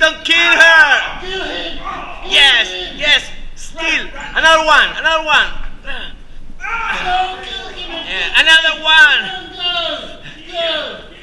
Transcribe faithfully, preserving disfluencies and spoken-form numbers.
don't kill her. Kill him. Yes, yes. Still, another one, another one. Don't kill him. Yeah, another one. Go, go.